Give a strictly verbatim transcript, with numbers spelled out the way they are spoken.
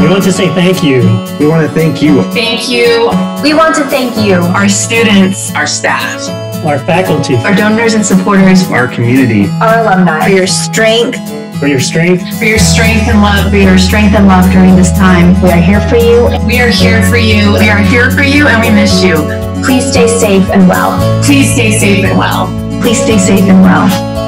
We want to say thank you. We want to thank you. Thank you. We want to thank you, Our students, our staff, Our faculty, our donors and supporters, Our community. our alumni, for your strength. for your strength. for your strength and love, for your strength and love during this time. We are here for you. We are here for you. We are here for you and we miss you. Please stay safe and well. Please stay safe and well. Please stay safe and well.